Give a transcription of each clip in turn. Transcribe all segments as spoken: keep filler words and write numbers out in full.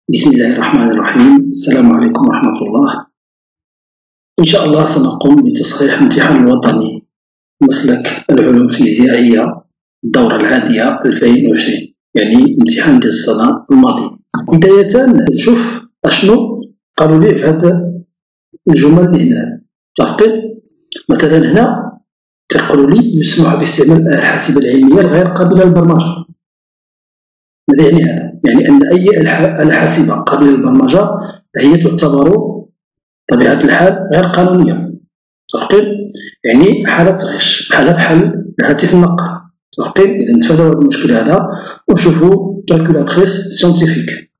بسم الله الرحمن الرحيم. السلام عليكم ورحمة الله. إن شاء الله سنقوم بتصحيح الامتحان الوطني مسلك العلوم الفيزيائية الدورة العادية ألفين وعشرين، يعني امتحان ديال السنة الماضية. بداية نشوف أشنو قالوا لي في هاد الجمل اللي هنا. لاحظين مثلا هنا تيقولوا لي يسمح باستعمال الآلة الحاسبة العلمية الغير قابلة للبرمجة. ماذا يعني هذا؟ يعني أن أي آلة حاسبة قابلة للبرمجة هي تعتبر طبيعة الحال غير قانونية. لاحظين؟ يعني حالة غش، حالة بحال الهاتف النقال. لاحظين؟ إذا نتفاداو هذا المشكل هذا ونشوفو كالكولاتريس سيونتيفيك.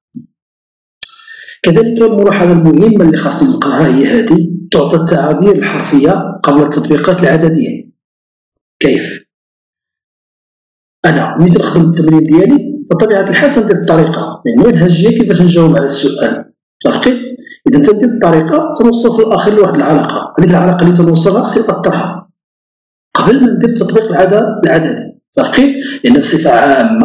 كذلك الملاحظة المهمة اللي خاصني نقراها هي هذه: تعطى التعابير الحرفية قبل التطبيقات العددية. كيف؟ أنا ملي تنخدم التمرين ديالي بطبيعة الحال تندير الطريقة، يعني منهجية كيفاش نجاوب على السؤال. متفقين؟ إذا تندير الطريقة تنوصل في الأخير لواحد العلاقة، هذيك العلاقة اللي تنوصلها خصني نأطرها قبل ما ندير التطبيق العددي. متفقين؟ لأن بصفة عامة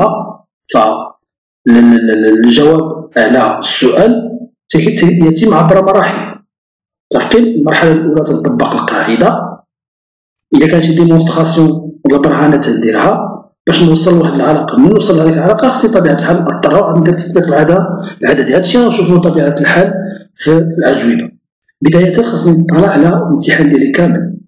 فالجواب على السؤال يتم عبر مراحل. متفقين؟ المرحلة الأولى تنطبق القاعدة، إذا كان شي ديمونستراسيون ولا برهانة تنديرها باش نوصل لواحد العلاقة. من نوصل لهذيك العلاقة خصني طبيعة الحال نأطرها وعاد ندير التطبيق العددي. هادشي غنشوفو طبيعة الحال في الأجوبة. بداية خصني نطلع على الامتحان ديالي كامل،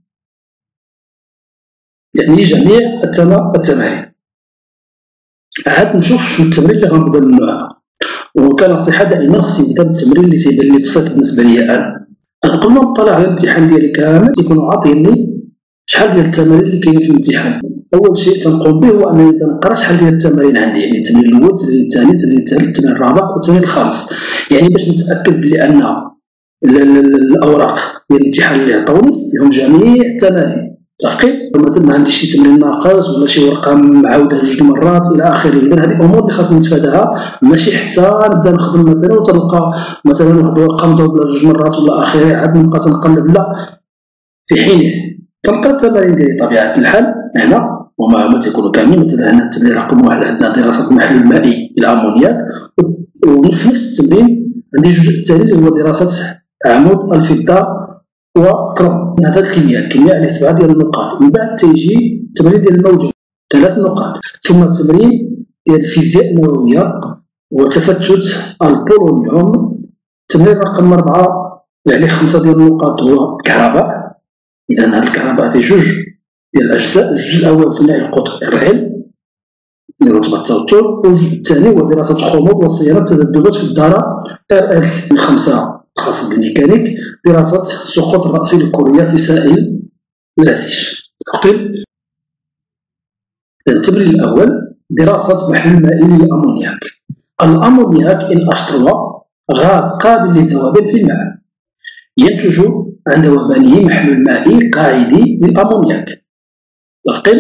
يعني جميع التمارين. عاد نشوف شنو التمرين اللي غنبدا منه. وكنصيحة دائما خصني نبدا بالتمرين اللي تيبان لي بسيط بالنسبة ليا أنا. أنا قبل ما نطلع على الامتحان ديالي كامل تيكونوا عاطيني شحال ديال التمارين اللي كاينين في الامتحان. أول شيء تنقوم به هو أنني تنقرا شحال ديال التمارين عندي، يعني التمرين الأول، التمرين الثاني، التمرين الثالث، التمرين الرابع والتمرين الخامس، يعني باش نتأكد بلي أن الأوراق ديال الامتحان اللي عطاوني فيهم جميع التمارين. متفقين؟ مثلا ما عنديش شي تمرين ناقص ولا شي ورقة معاودة جوج مرات إلى آخره. إذا هذه أمور اللي خاصني نتفاداها، ماشي حتى نبدا نخدم مثلا وتلقى مثلا واحد الورقة مضروبة جوج مرات ولا آخره عاد نبقى تنقلب. لا، في حينه تنقرا التمارين ديالي بطبيعة الحال هنا وما ما تيكونوا كاملين. مثلا هنا التمرين رقم واحد عندنا دراسة المحلول المائي للأمونياك، وفي نفس التمرين عندي الجزء الثاني اللي هو دراسة عمود الفضة وكروم. هذا الكيمياء، الكيمياء عليه سبعة ديال النقاط. من بعد تيجي التمرين ديال الموجة ثلاث نقاط، ثم التمرين ديال الفيزياء النووية وتفتت البولونيوم. التمرين رقم أربعة يعني خمسة ديال النقاط هو الكهرباء. إذا هاد الكهرباء فيه جوج ديال الأجزاء: الجزء الأول ثنائي القطر ار ال رتبة التوتر، والجزء الثاني هو دراسة الخمود وصيانة التذبذبات في الدارة ار ال سي. الخمسة خاصة بالميكانيك: دراسة سقوط الرأسي الكلية في سائل لاسيج. تقبل التمرين الأول: دراسة محلول مائي للأمونياك. الأمونياك إن أش ثلاثة غاز قابل للذوبان في الماء، ينتج عن ذوبانه محلول مائي قاعدي للأمونياك. لاحظين؟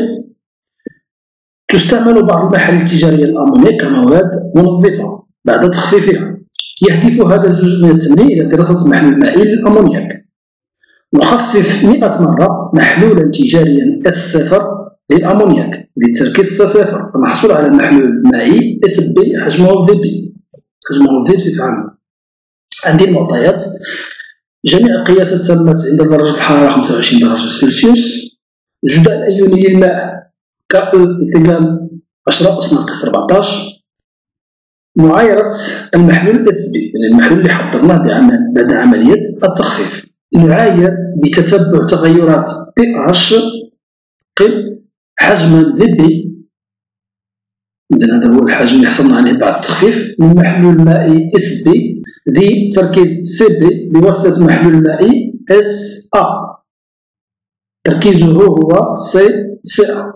تستعمل بعض المحاليل التجارية للأمونياك كمواد منظفة بعد تخفيفها. يهدف هذا الجزء من التمرين إلى دراسة محلول مائي للأمونياك. نخفف مئة مرة محلولا تجاريا اس صفر للأمونياك لتركيز صفر، فنحصل على محلول مائي اس بي حجمه في بي، حجمه في بصفة عامة. عندي المعطيات: جميع القياسات تمت عند درجة الحرارة خمسة وعشرين درجة سلسيوس. الجداء الأيوني للماء كأ تقال عشرة أس ناقص أربعطاش. معايرة المحلول اس بي، يعني المحلول اللي حضرناه بعمل بعد عملية التخفيف. نعاير بتتبع تغيرات بي اش قل حجما في بي. إذا هذا هو الحجم اللي حصلنا عليه بعد التخفيف من محلول مائي اس بي ذي تركيز سي بي بواسطة محلول مائي اس ا، تركيزه هو سي سي ا.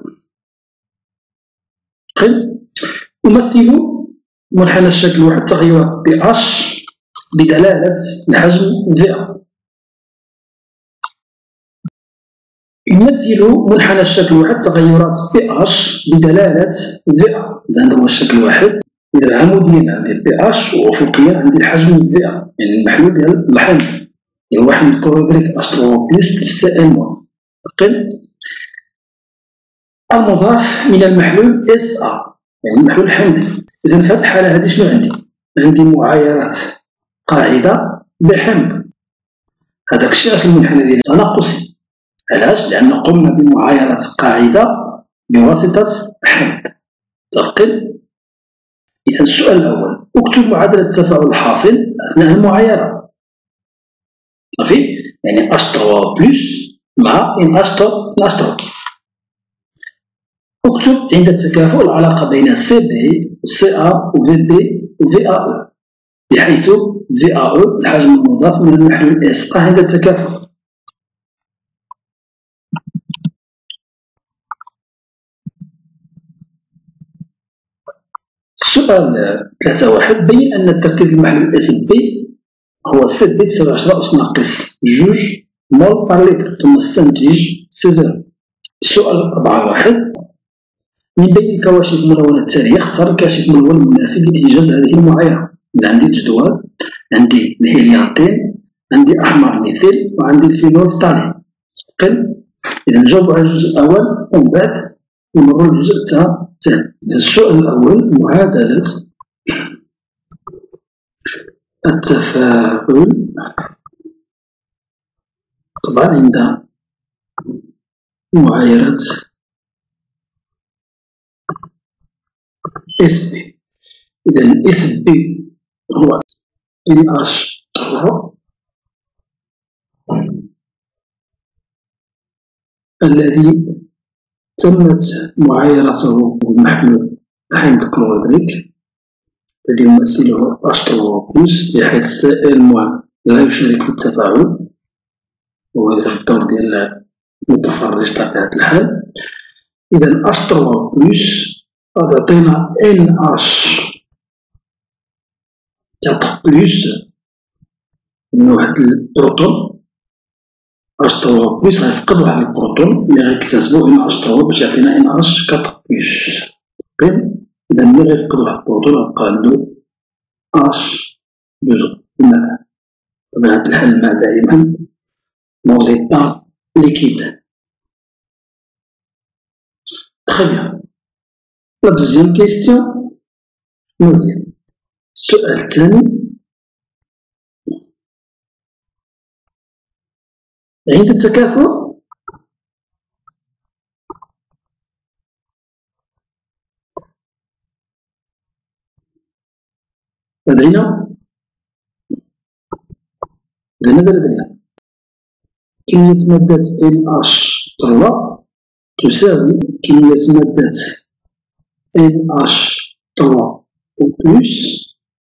أمثل منحنى الشكل واحد تغيرات بي اش بدلالة الحجم في ا. يمثل منحنى الشكل واحد تغيرات بي اش بدلالة في ا. إذا هذا هو الشكل واحد. إذا عموديا عندي البي اش وأفقيا عندي الحجم في ا، يعني المحلول ديال الحمض اللي هو حمض كلوريدريك اش ثلاثة بلس بلس سي ان موان. المضاف من المحلول اس ا، يعني المحلول الحمضي. إذا في هذه الحالة هذه شنو عندي؟ عندي معايرات قاعدة بحمض، هذاك الشيء اش المنحنى ديالي تناقصي. علاش؟ لأن قمنا بمعايرة قاعدة بواسطة حمض. متفقين؟ إذا السؤال الأول: اكتب معادلة التفاعل الحاصل أثناء المعايرة. صافي؟ يعني اش ثلاثة بلس مع ان اش ثلاثة. اكتب عند التكافؤ العلاقة بين سي بي و سي ا و في بي و في ا او، بحيث في ا او الحجم المضاف من المحلول اس ا عند التكافؤ. السؤال ثلاثة واحد: بين أن التركيز المحلول اس بي هو سي بي تساوي عشرة أس ناقص جوج مول بار لتر، ثم استنتج سي زيرو. السؤال أربعة واحد: من بين الكواشف الملونة التالية اختر الكاشف الملون المناسب لإنجاز هذه المعايرة. عندي الجدول، عندي الهيليانتين، عندي أحمر ميثيل، وعندي الفينولفتالين. إذا نجاوب على الجزء الأول ومن بعد نمروا للجزء الثاني. السؤال الأول: معادلة التفاعل. طبعا عند معايرة اس بي، إذا اس بي هو ان اش ثلاثة الذي تمت معايرته بمحلول حمض كلوريدريك الذي يمثله اش ثلاثة بلس، بحيث السائل المعا لا يشارك في التفاعل، وهذا الدور ديال المتفرج بطبيعة الحال. إذا اش ثلاثة بلس غادي يعطينا ان اش أربعة بلس من واحد البروتون، اش ثلاثة بلس غيفقد واحد البروتون اللي غيكتسبو ان اش ثلاثة باش يعطينا ان اش أربعة بلس. إذا ملي غيفقد واحد البروتون غيبقى عندو اش جزء الماء. بطبيعة الحال الماء دائما dans l'état liquide. Très bien. La deuxième question. مزيان. السؤال الثاني: عند التكافؤ لدينا ماذا لدينا؟ كمية مادة ان اش ثلاثة تساوي كمية مادة ان اش ثلاثة بلس،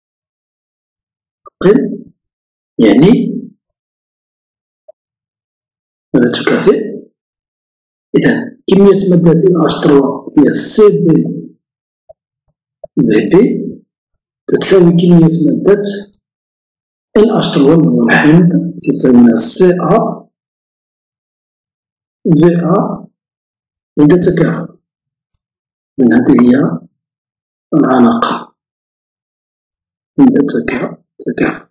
يعني ماذا تكافئ؟ إذا كمية مادة ان اش ثلاثة هي سي بي في بي تتساوي كمية مادة ان اش ثلاثة اللي هو الحمض تساوي سي ا في ا عند التكافؤ. من هذه هي العلاقة عند التكافؤ.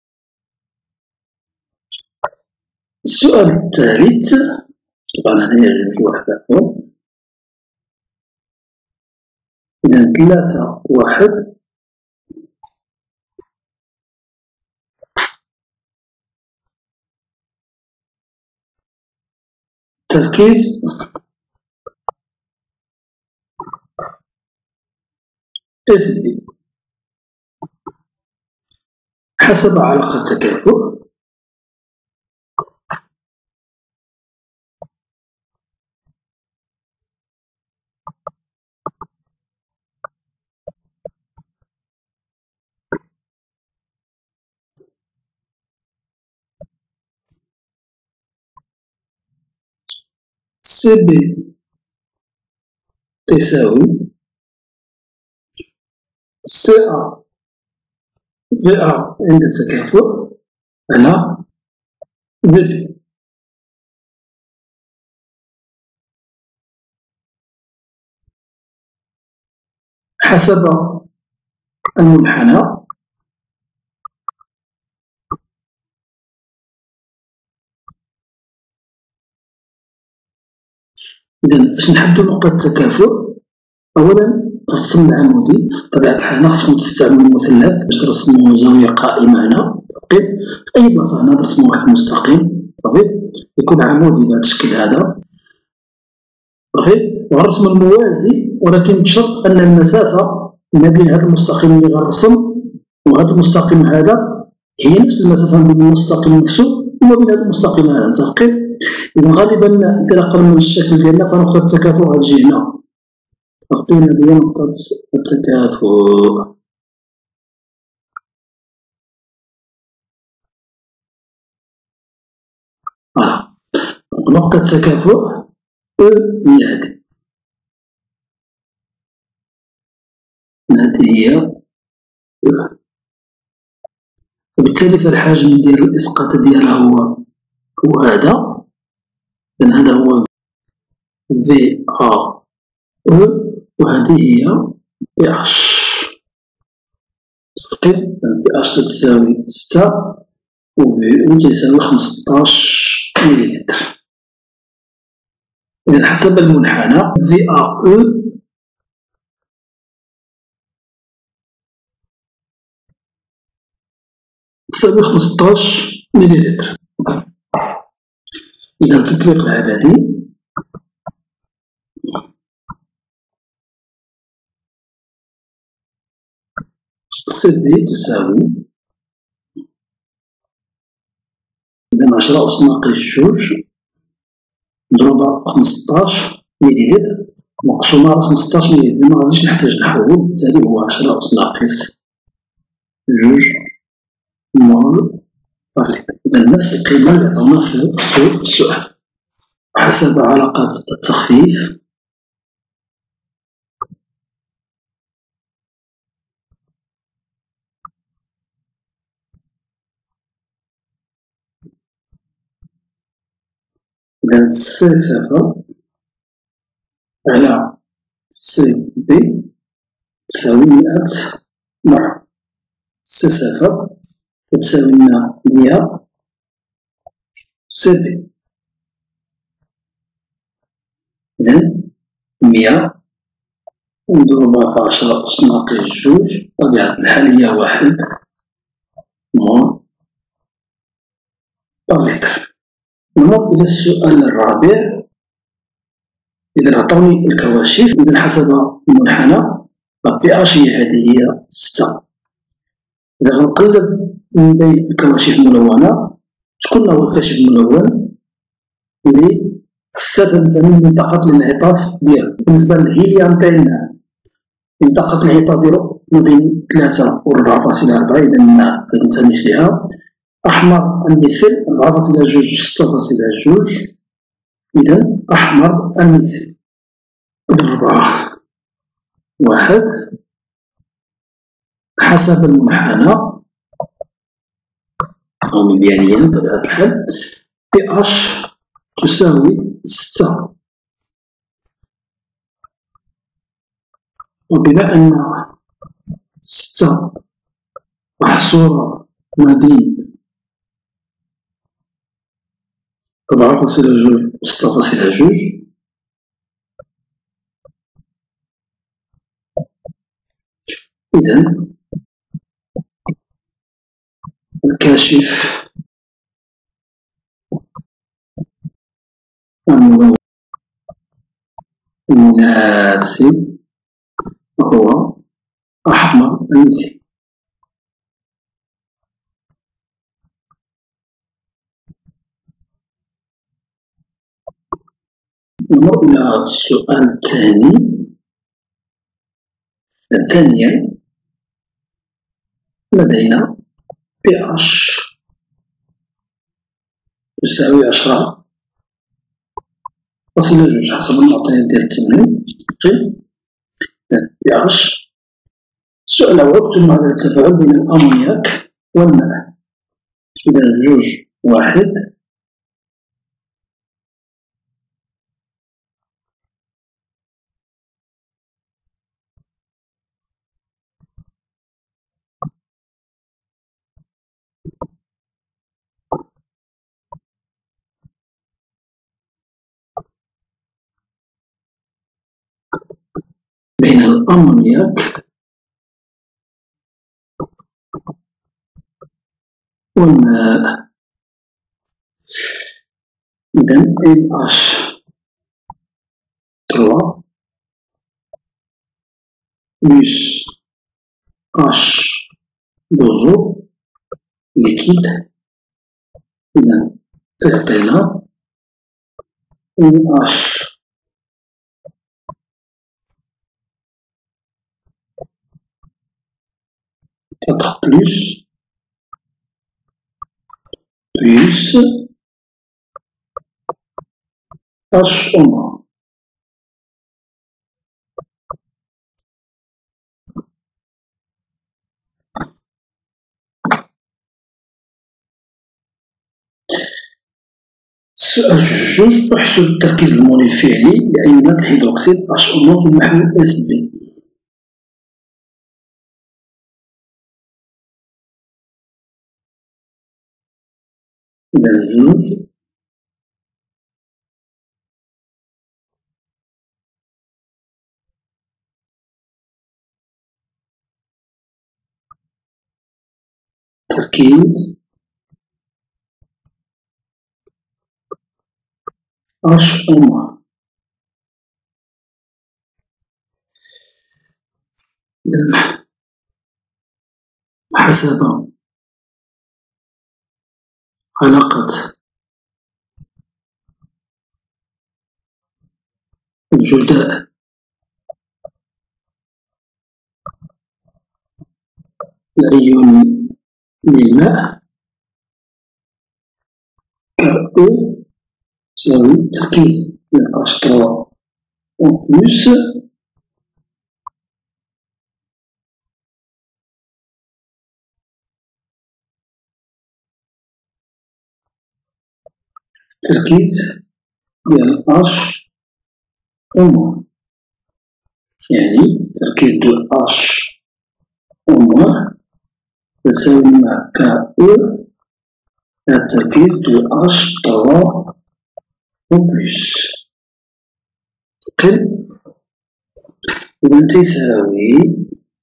السؤال الثالث، طبعا هنايا جوج وحداتهم. إذا ثلاثة واحد: تركيز اس بي حسب علاقة التكافؤ سي بي تساوي سي ا في ا عند التكافؤ على في بي. حسب المنحنى إذا باش نحددو نقطة التكافؤ أولا الرسم العمودي بطبيعة الحال خصكم تستعملوا مثلث باش ترسموا زاوية قائمة هنا في أي بلاصة هنا ترسموا واحد المستقيم صافي يكون عمودي بهذا الشكل هذا صافي. والرسم الموازي ولكن بشرط أن المسافة ما بين هذا المستقيم اللي غنرسم وهذا المستقيم هذا هي نفس المسافة ما بين المستقيم نفسه وما بين هذا المستقيم هذا متفقين. إذا غالبا انطلاقا من الشكل ديالنا فنقطة التكافؤ غتجي هنا متفقين. هذه هي نقطة التكافؤ. فوالا نقطة التكافؤ أو هي هذه هذه هي. وبالتالي فالحجم ديال الإسقاط ديالها هو هو هذا. إذن هذا هو في أ أو وهذه هي في اش. متفقين. في اش تساوي ستة و في أو تساوي خمسطاش مليلتر. إذن حسب المنحنى في أ أو تساوي خمسطاش مليلتر. إذا التطبيق العددي سي دي تساوي إذا عشرة أس ناقص جوج مضروبة في خمسطاش مليلتر مقسومة على خمسطاش مليلتر. مغاديش نحتاج نحول بالتالي هو عشرة أس ناقص جوج مول بار لتر. إذا نفس القيمة اللي عطاونا في السؤال. حسب علاقات التخفيف إذا سي صفر على سي بي تساوي مئة نوع. سي صفر تساوي لنا مية سي بي. إذن مية نضربها في عشرة أس ناقص جوج بطبيعة الحال هي واحد مول بار لتر. نمر إلى السؤال الرابع. إذا عطاوني الكواشف إذا حسب المنحنى بي اش هي هذه هي ستة. إذا غنقلب من بين الكواشف الملونة شكون هو الكاشف الملون اللي ستة تنتمي لمنطقة الانعطاف ديالو. بالنسبة للهيليوم كاين منطقة الانعطاف ديالو ما بين ثلاثة و ربعة فاصلة أربعة إذا ما تنتميش ليها. أحمر المثل أربعة فاصلة جوج و ستة فاصلة جوج إذا أحمر المثل ضربة واحد حسب المنحنى أو مبيانيا بطبيعة الحال بي اش تساوي ستة. وبما أن ستة محصورة ما بين أربعة فاصلة جوج و ستة فاصلة جوج إذا الكاشف المناسب هو أحمر المثل. نمر إلى السؤال الثاني. ثانيا لدينا بي اش تساوي عشرة فاصلة جوج حسب المعطيات ديال التمرين. بي اش السؤال هو اكتب معادلة التفاعل بين الأمونياك والماء. إذا جوج واحد به الأمونياك والماء. إذا إل إتش ثلاثة بلس إتش دوزو ليكيد، إذا تعطينا إل إتش quatre plus plus H au moins. السؤال جوج، احسب التركيز المولي الفعلي لأيونات الهيدروكسيد H O moins في المحلول S B. إذا جوج تركيز H O moins. إذا حسب علاقة الجداء الأيوني للماء كأو تساوي تركيز H ثلاثة أو بلس التركيز ديال H O moins، يعني تركيز ديال H O moins تساوي مع كأو على التركيز ديال H ثلاثة أو بلس. قل إذا تساوي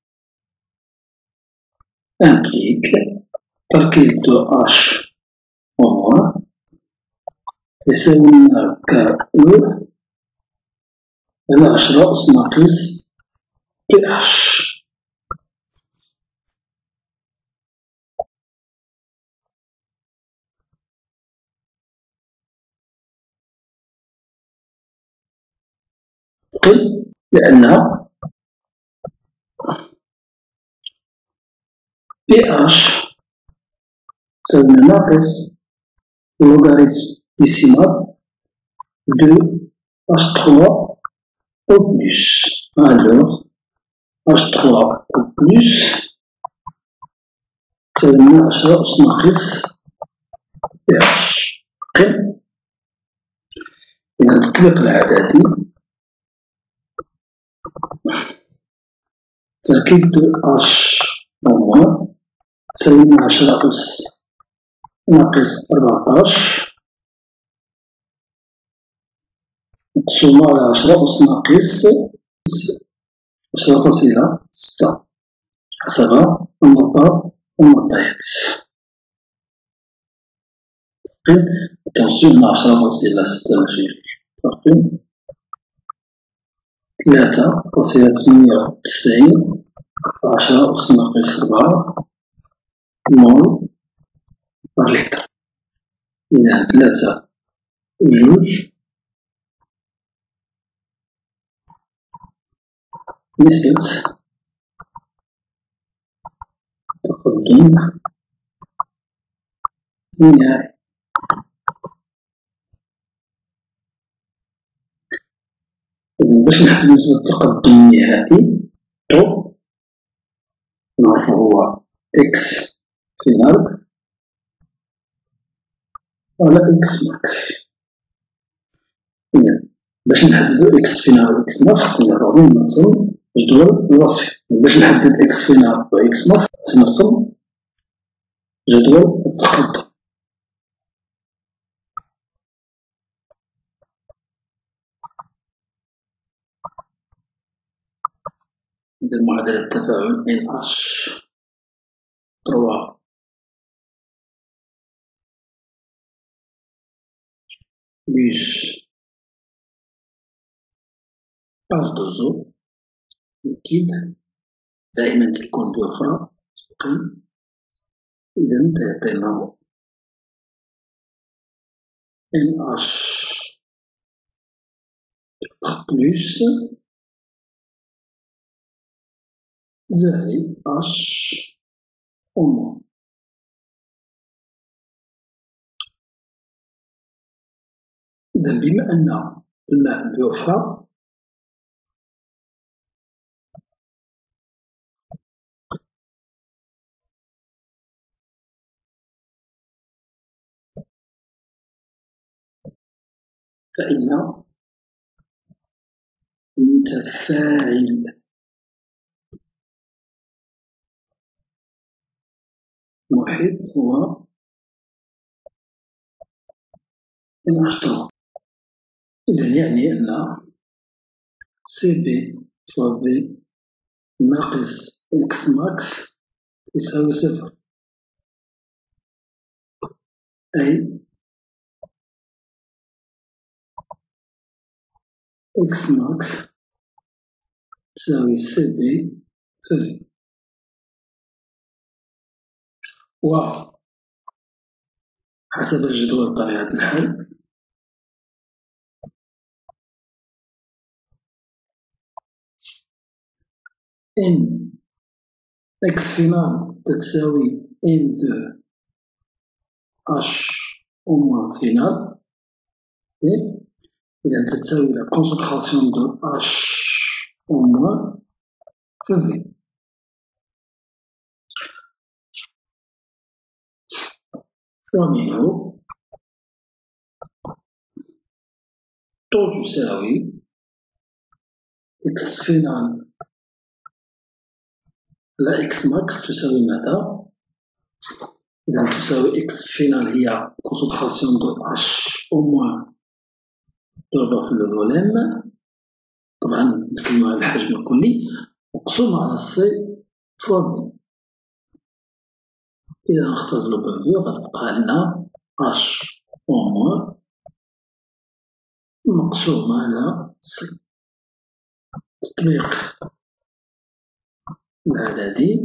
امبليك تركيز ديال H O moins تساوي مع كأو على عشرة أس ناقص بي إتش. قل لأنها بي إتش تساوي ناقص لوغاريتم ديسيمال دو H ثلاثة أو بلس. ألوغ H ثلاثة أو بلس تساوي عشرة أس ناقص بي إتش. قل إذا تطبيق العددي تركيز دو H أو moins تساوي عشرة أس ناقص أربعطاش مقسومة على عشرة أس ناقص عشرة فاصلة ستة حسب النقاط والمعطيات. تقييم توصيل عشرة فاصلة ستة ماشي جوج، تقييم ثلاثة فاصلة ثمانية وتسعين في عشرة أس ناقص ربعة مول بار لتر. إذا ثلاثة جوج نسبة تقدم نهائي. إذا باش نحسب نسبة التقدم النهائي تو نعرفو هو إكس فينال على إكس ماكس. إذا باش نحددو إكس فينال و إكس ماكس خصنا نعرفو نرسم جدول الوصفي. باش نحدد إكس فينال و إكس ماكس خصنا نرسم جدول التقدم. إذا معادلة التفاعل إن إتش ثلاثة بلس إتش تو أو ليكيد دائما تكون بوفرة ثقيل. إذا تعطينا إن إتش بلس زائد إتش أو موان. إذا بما أن الماء بوفرة فإن المتفاعل المحيط هو إن إتش ثلاثة. إذا يعني أن سي بي فوا بي ناقص إكس ماكس تساوي صفر، أي إكس ماكس تساوي سي بي في في. وحسب الجدول بطبيعة الحال إن إكس فينال تساوي إن دو إتش أو موان فينال، إذا تساوي لا كونسونطراسيون دو إتش أو موان في في. ومنه طو تساوي إكس فينال لا إكس ماكس تساوي ماذا؟ إذا تساوي إكس فينال هي كونسونطراسيون دو إتش أو موان ضربة في لو فوليم، طبعا نتكلمو على الحجم الكلي، مقسومة على سي فوا بي. إذا نختزلو بفي غتبقى لنا إتش أو موان مقسومة على سي. تطبيق العددي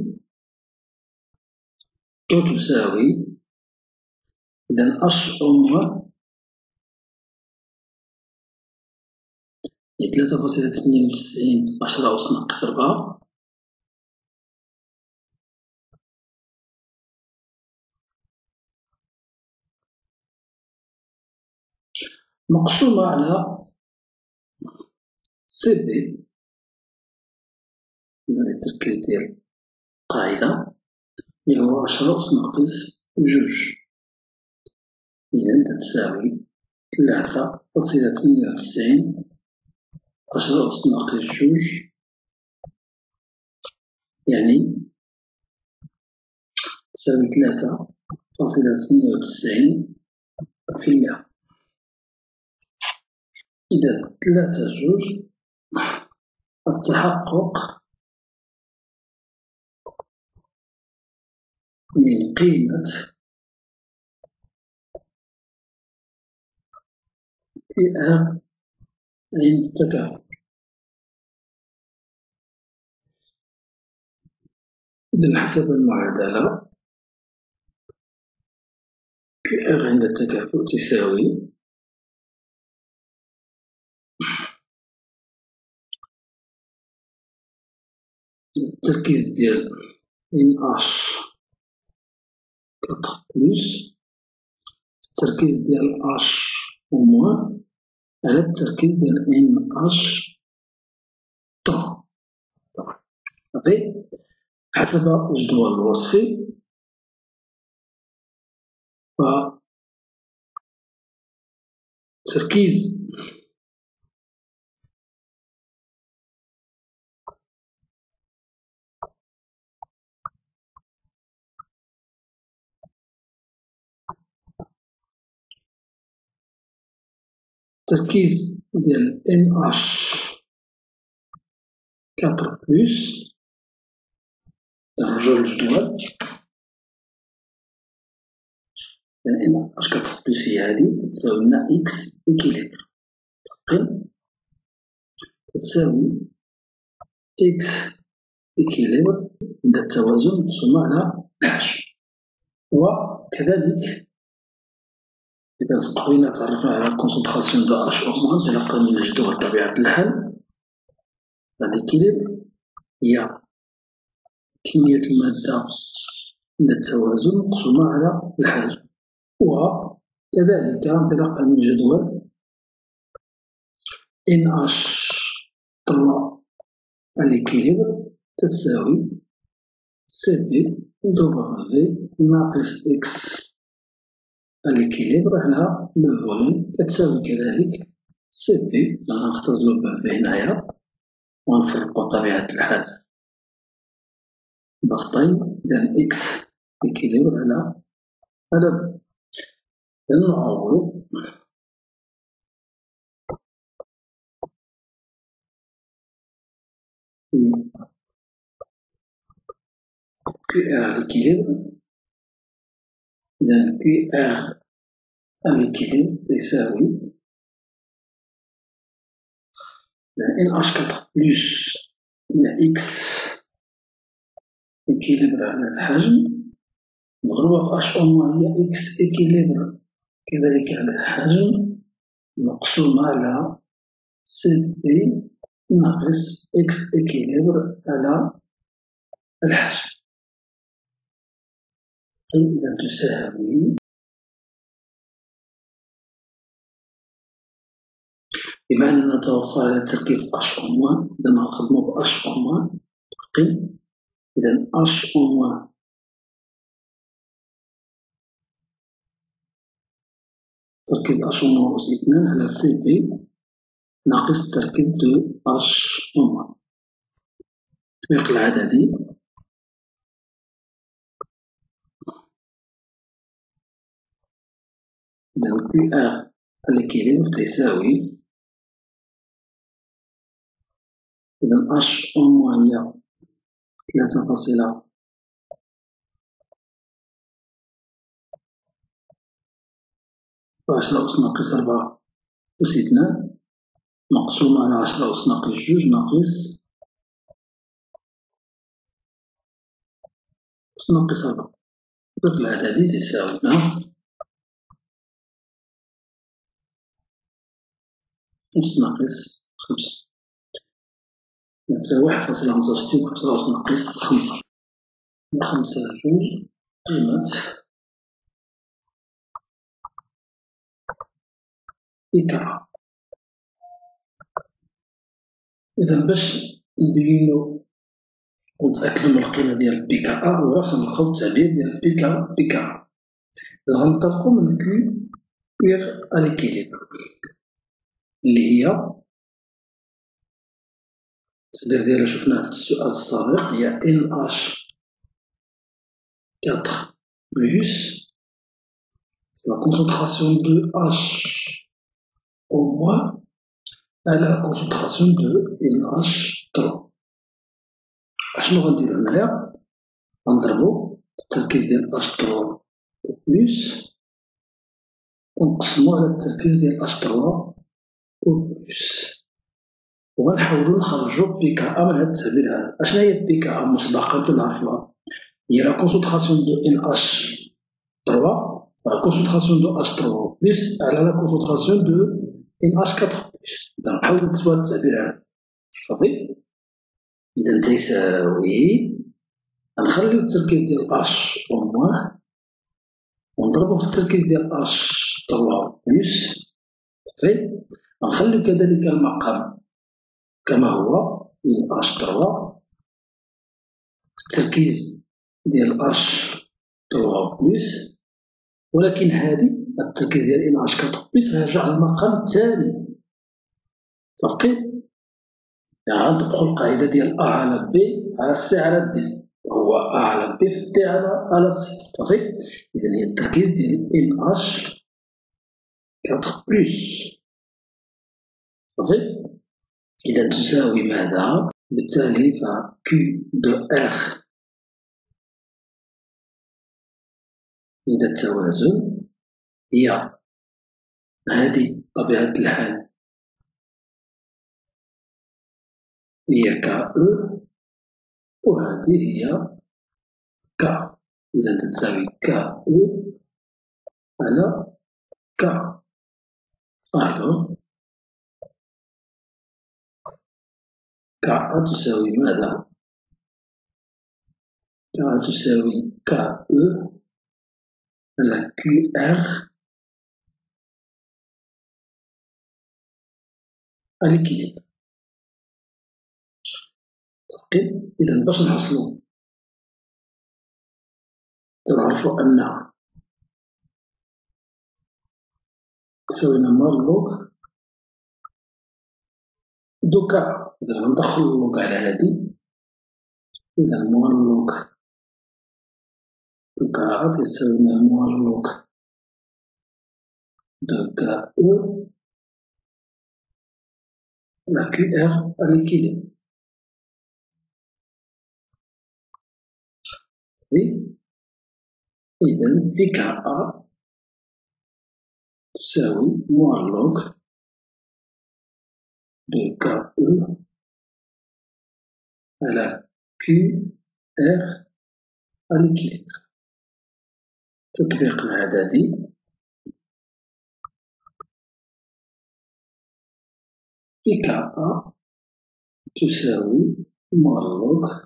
تو تساوي إذا إتش أو موان هي ثلاثة فاصلة ثمانية وتسعين عشرة أس ناقص ربعة مقسومة على سي بي التركيز ديال القاعدة اللي هو عشرة أس ناقص جوج، إذا تساوي ثلاثة فاصلة ثمانية وتسعين عشرة أس ناقص جوج، يعني تساوي ثلاثة فاصلة ثمانية وتسعين في المئة. إذا ثلاثة جوج التحقق من قيمة بي ار عند التكافؤ. إذا حسب المعادلة بي ار عند التكافؤ تساوي التركيز ديال إن إتش أربعة بلس التركيز ديال إتش أو موان على التركيز ديال إن إتش ثلاثة. صافي حسب الجدول الوصفي فتركيز التركيز ديال إن إتش أربعة بلس نرجعو للجدول لأن اش أربعة بلس هي هادي تساوي لنا إكس إكيليبر تساوي إكس إكيليبر عند التوازن مقسومة على الحجم. وكذلك إذا بغينا تعرفنا على كونسونطراسيون دو اش أوغمونت إلا من الجدول طبيعة الحال الإكيليبر هي كمية المادة عند التوازن مقسومة على الحجم. وكذلك انطلاقا من الجدول إن اش ثلاثة الإكيليبر تتساوي سي بي مضروبة في ناقص إكس الإكيليبر على لو فوليوم كتساوي كذلك سي بي غنختزلو في هنايا ونفرقو بطبيعة الحال بسطين إذن إكس إكيليبر على على إذن نعوض كي ار الإكيليبر إذن كي ار الإكيليبر يساوي إن اش أربعة بلس إكس إكيليبر على الحجم مضروبة في اش أوموان هي إكس إكيليبر كذلك على الحجم مقسومة على سي بي ناقص إكس إكيليبر على الحجم. إذا تساوي بما أننا نتوفر على تركيز اش أوموان إذا نخدمو باش أوموان إذا اش أوموان تركيز اش أوموان أس اثنان على سي بي ناقص تركيز دو اش أوموان التطبيق العددي إذا كي ار الإكيليبر تساوي إذا اش أوموان هي ثلاثة فاصلة عشرة أس ناقص ربعة أس اثنان مقسومة على عشرة أس ناقص جوج ناقص أس ناقص ربعة الطريق العددي تساوي أس ناقص خمسة تساوي واحد فاصلة خمسة وستين عشرة أس ناقص خمسة خمسة جوج قيمة إكا. إذا باش نبينو ونتأكدو من القيمة ديال بي كا أ هو خصنا نلقاو التعبير ديال بي كا بي كا. إذا غنطلقو من كيو بيغ الإكيليبر اللي هي التعبير ديالها شفناه في السؤال السابق هي إن اش أربعة بلس la concentration de H au moins à la concentration de N H trois. أشنو غنديرو هنايا؟ غنضربو التركيز ديال H trois بلس ونقسمو على التركيز ديال H trois بلس وغنحاولو نخرجو بي كا من هاد التعبير هذا. أشنا هي بي كا مسبقا تنعرفوها؟ هي la concentration de N H trois la concentration de H trois plus على la concentration de N H quatre plus. إذا نحاولو نكتبو هاد التعبير هذا صافي. إذا تيساوي غنخليو التركيز ديال H أو موان ونضربو في التركيز ديال H trois plus صافي. غنخليو كذلك المقام كما هو ديال H trois في التركيز ديال H trois plus ولكن هذه التركيز ديال إن اش أربعة بلس غيرجع للمقام الثاني صافي. يعني غنطبقو القاعدة ديال أ على بي على سي على دي هو أ على بي في دي على على سي صافي. إذا هي التركيز ديال إن اش أربعة بلس صافي. إذا تساوي ماذا؟ بالتالي ف Q دو R عند التوازن هي هذه طبيعة الحال هي ك E وهذه هي ك، إذا تساوي ك E على ك. ألو ك تساوي ماذا؟ ك تساوي ك E على كيو ار الإكليبر. طيب إذا باش نحصلو تنعرفو أن سوينا مارلوغ دو كا، إذا غندخلو اللوغ على هادي، إذا مارلوغ دو كا تساوي مارلوغ دو كا أو على كيو ار الإكليبر. إذا في كا أ تساوي مارلوغ دو كا أو على كيو ار الإكليبر. تطبيق العددي في كا أ تساوي مارلوغ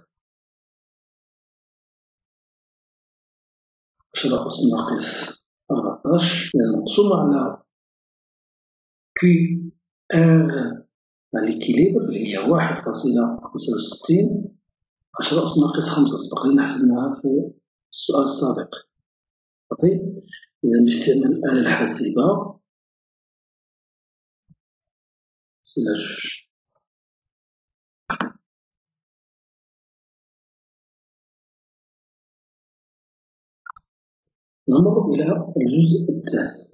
عشرة أس ناقص أربعطاش مقسومة على كي ار الإكليبر اللي هي واحد فاصلة خمسة وستين عشرة أس ناقص خمسة، سبق لنا حسبناها في السؤال السابق. طيب إذا باستعمال الآلة الحاسبة سلاش نمر إلى الجزء الثاني.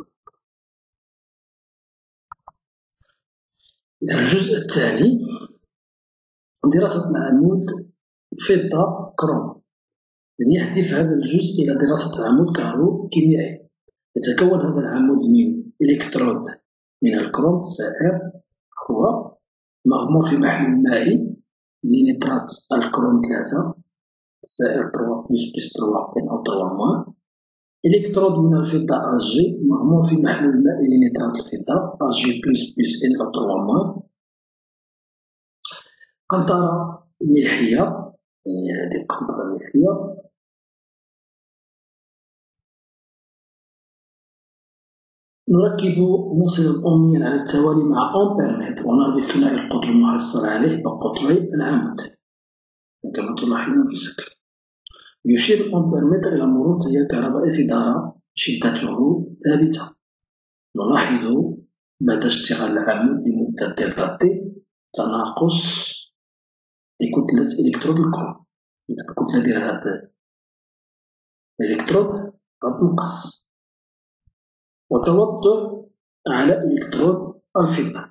إذا الجزء الثاني دراسة العمود فضة كروم، يعني يحذف هذا الجزء إلى دراسة عمود كهروكيميائي. يتكون هذا العمود من إلكترود من الكروم السائر، هو مغمور في محلول مائي لنترات الكروم ثلاثة السائر ثلاثة بلس بلس ثلاثة إن أو ثلاثة موان. إلكترود من الفضة أجي مغمور في محلول مائي لنترات الفضة أجي بلس بلس إن أو ثلاثة موان. قنطرة ملحية، يعني هذه القنطرة الملحية نركب موصلا أميا على التوالي مع أمبيرمتر ونربط ثنائي القطر المحصل عليه بقطري العمود كما تلاحظون في الشكل. يشير الأمبيرمتر إلى مرور تيار كهربائي في دارة شدته ثابتة. نلاحظ بعد اشتغال العمود لمدة دلتا تي تناقص لكتلة إلكترود الكروم. الكتلة ديال هذا الإلكترود غتنقص وتوضع على إلكترود الفضة.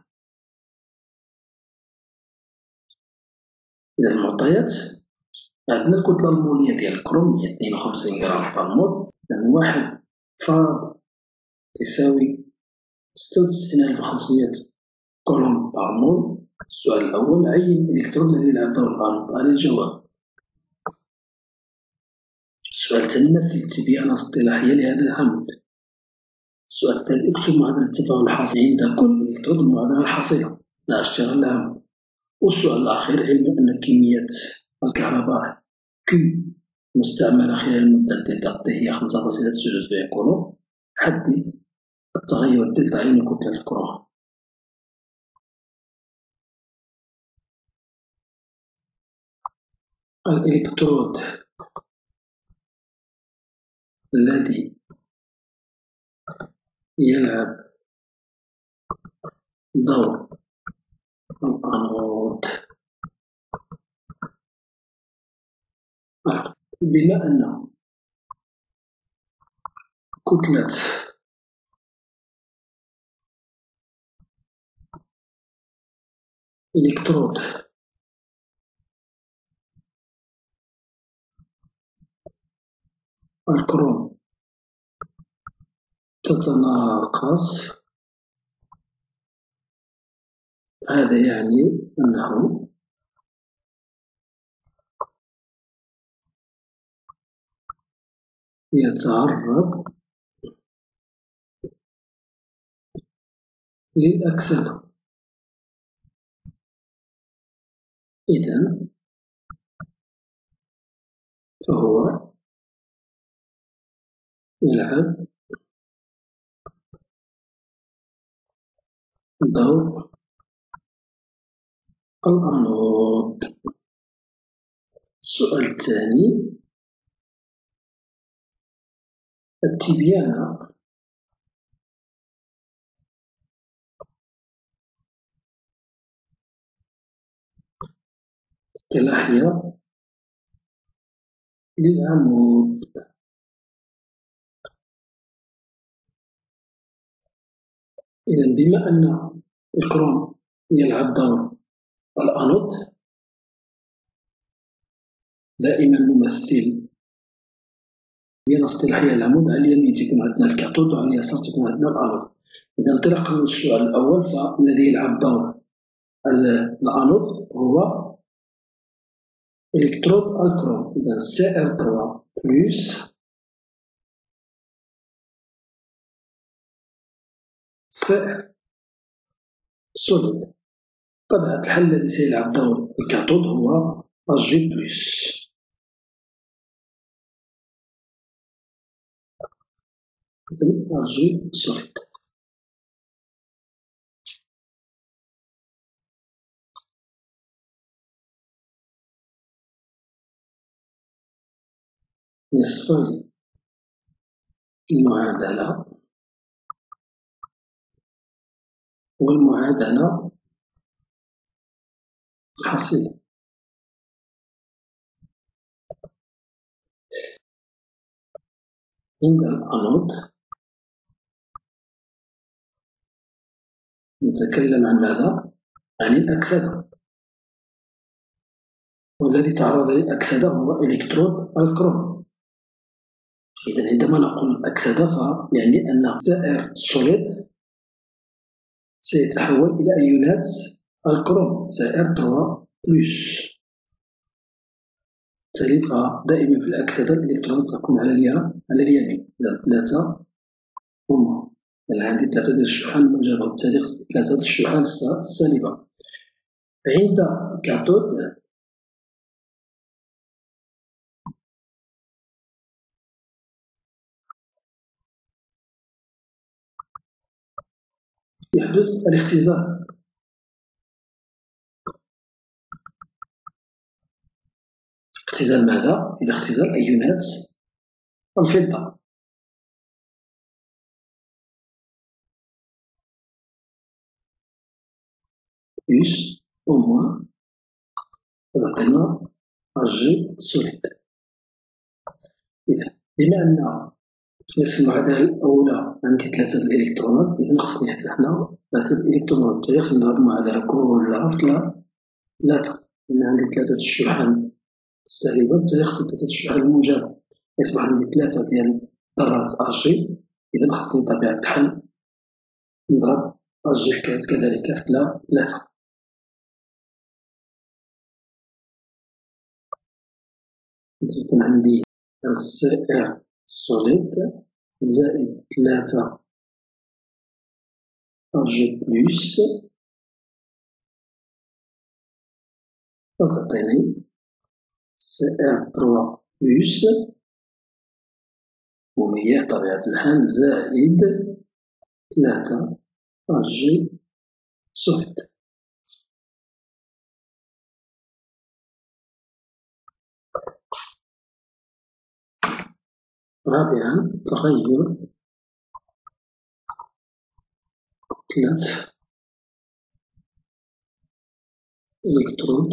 إذا المعطيات عندنا الكتلة المولية ديال الكروم هي اثنين وخمسين غرام بالمول، يعني واحد فراد تساوي ستة وتسعين ألف وخمسمية كولوم بالمول. السؤال الأول عين الإلكترود الذي يلعب دور الغامض على الجواب. السؤال الثاني مثل التبيانة الاصطلاحية لهذا العمود. السؤال الثالث اكتب معادلة التفاعل الحاصل عند كل إلكترود المعادلة الحاصلة لا اشتغال العمود. والسؤال الأخير علم أن كمية الكهرباء Q مستعملة خلال المدة دلتا T هي خمسة فاصلة تسعة وسبعين كولوم. حدد التغير دلتا عين كتلة الكروم. الإلكترود الذي يلعب دور الأنود، بما أن كتلة إلكترود الكروم تتناقص، هذا يعني أنه يتعرض للأكسدة. إذن فهو يلعب دور الأنود. السؤال الثاني: التبيان اصطلاحية للعمود. إذن بما أن الكروم يلعب دور الأنود، دائما نمثل ديال اصطلاحية العمود، على اليمين تكون عندنا الكاثود وعلى اليسار تكون عندنا الأنود. إذا انطلاقا من السؤال الأول، فالذي يلعب دور الأنود هو إلكترود الكروم. إذا سي ار ثلاثة بلس سي ار سوليد. طبيعة الحل الذي سيلعب دور الكاثود هو أجي بلس. إذن أجي سوليد. نصفي المعادلة، والمعادلة حاصلة. عند الأنود نتكلم عن ماذا؟ عن الأكسدة، والذي تعرض للأكسدة هو إلكترود الكروم. إذا عندما نقول أكسدة فيعني أن سائر سوليد سيتحول إلى أيونات الكروم سائر ثلاثة بلس. بالتالي فدائما في الأكسدة الإلكترونات تكون على على اليمين. إذا ثلاثة هما، إذا عندي ثلاثة ديال الشحن الموجبة وبالتالي خصني ثلاثة ديال الشحن السالبة. عند الكاثود يحدث الاختزال. اختزال ماذا؟ إذا اختزال أيونات الفضة. بلس أو موان يعطينا أجي سوليد. إذا بما أن في نفس المعادلة الأولى عندي ثلاثة الإلكترونات، إذا خصني حتى حنا ثلاثة الإلكترونات، بالتالي خصني نضرب المعادلة كلها في ثلاثة، لأن عندي ثلاثة الشحن السالبة، بالتالي خصني ثلاثة الشحن الموجبة، يصبح عندي ثلاثة ديال ذرات أجي. إذا خصني بطبيعة الحال نضرب أجي كذلك في ثلاثة. يكون عندي سي ار سوليد زائد ثلاثة أجي بلس تعطيني سي ار ثلاثة بلس، وهي طبيعة الحال زائد ثلاثة أجي سوليد. رابعا: تغير كتلة إلكترود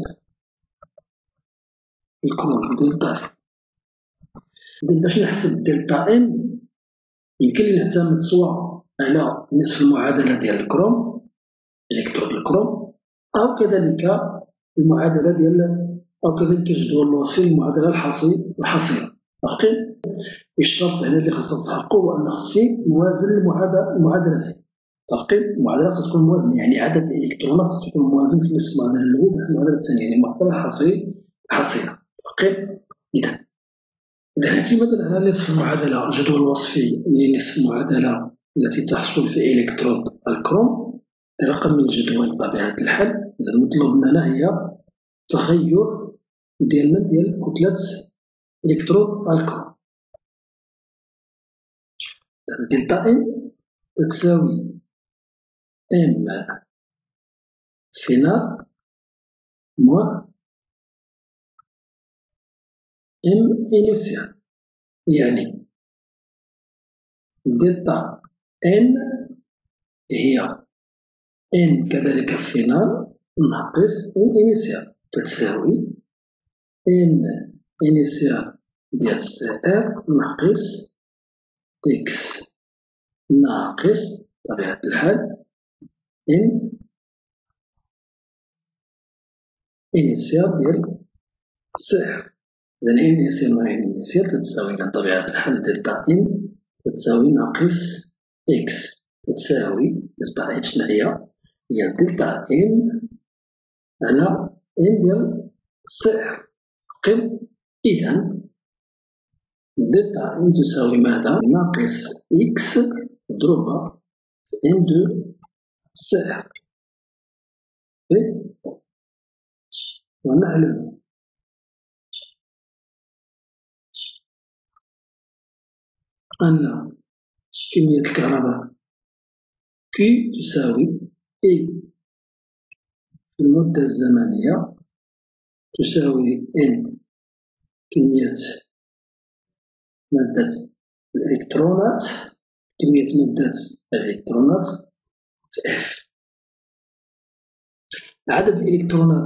الكروم دلتا إم. إذا باش نحسب دلتا إم يمكن لي نعتمد سواء على نصف المعادلة ديال الكروم إلكترود الكروم، أو كذلك المعادلة ديال أو كذلك الجدول الوصفي للمعادلة الحاصلة الحاصلة. الشرط هنا اللي خاصها تحققه هو أن خصني موازن المعادلتين. متفقين؟ المعادلات ستكون موازنة، يعني عدد الإلكترونات ستكون موازن في نفس المعادلة الأولى وفي المعادلة الثانية، يعني معادلة حاصلة حاصلة. متفقين؟ إذا إذا اعتمادا على نصف المعادلة الجدول الوصفي لنصف المعادلة التي تحصل في إلكترود الكروم رقم من الجدول طبيعة الحال، إذا المطلوب مننا هي تغير ديالنا ديال كتلة إلكترود الكروم. دلتا إم تساوي إم فينال موان إم إنيسيال، يعني دلتا إن هي إن كذلك فينال ناقص إن إنيسيال تساوي إن إنيسيال ديال سي إر ناقص إكس ناقص بطبيعة الحال إن إنيسيال ديال سي إر. إذا إن إنيسيال مع إن إنيسيال تتساوي على طبيعة الحال دلتا إن تتساوي ناقص إكس تتساوي دلتا إن شنو هي؟ هي دلتا إم على إن ديال سي إر. إذا دلتا إن تساوي ماذا؟ ناقص إكس مضروبة في إن دو سي إر. ونعلم أن كمية الكهرباء Q تساوي E في المدة الزمنية تساوي N كمية مادة الإلكترونات كمية مادة الإلكترونات في F. عدد الإلكترونات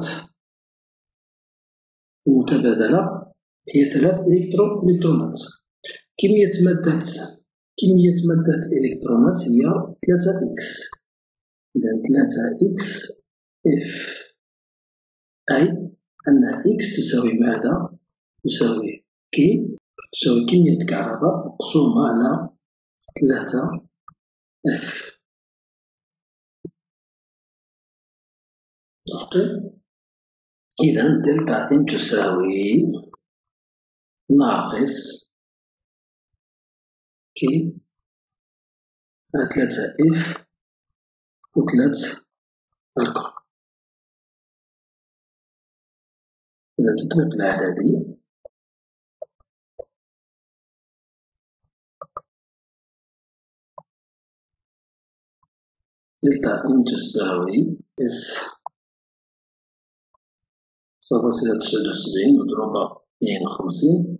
المتبادلة هي ثلاث إلكترونات. كمية مادة كمية مادة الإلكترونات هي ثلاثة إكس. إذا ثلاثة إكس إف، أي أن إكس تساوي ماذا؟ تساوي كي تساوي كمية الكهرباء مقسومة على ثلاثة إف. إذا دلتا إن تساوي ناقص كي على ثلاثة إف كتلة الكون. إذا التطبيق الإعدادي دلتا إن تساوي إس صفر فاصلة تسعة وسبعين مضروبة اثنين وخمسين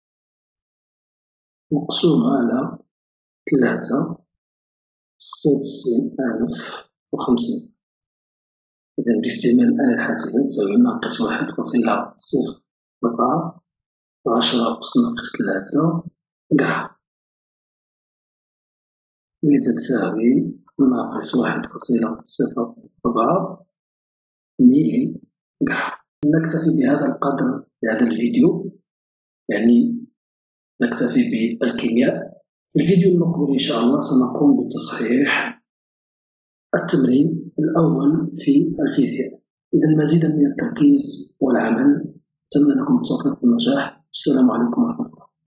مقسومة على ثلاثة ستة وتسعين ألف وخمسين. إذا باستعمال الآلة الحاسبة تساوي ناقص واحد فاصلة صفر أربعة عشرة أس ناقص ثلاثة جرام، اللي تتساوي ناقص واحد فاصلة صفر أربعة ميلي جرام. نكتفي بهذا القدر في هذا الفيديو، يعني نكتفي بالكيمياء. في الفيديو المقبل إن شاء الله سنقوم بتصحيح التمرين الأول في الفيزياء. إذا مزيدا من التركيز والعمل. أتمنى لكم التوفيق والنجاح. السلام عليكم ورحمة الله.